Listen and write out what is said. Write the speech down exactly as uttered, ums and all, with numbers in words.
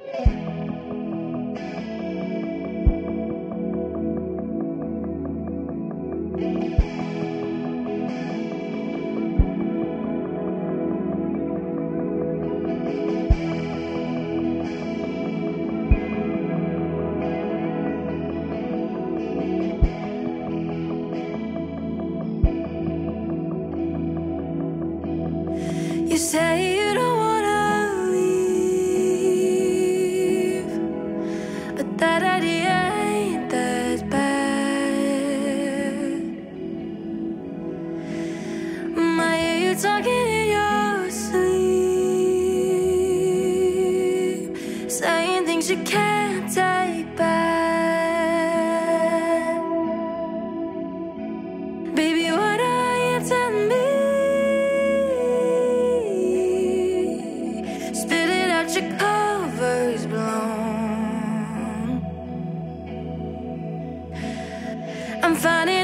You say you don't wanna leave, but that idea ain't that bad. I hear you talking in your sleep, saying things you can't take back. Baby, what are you telling me? Your cover's blown. I'm finding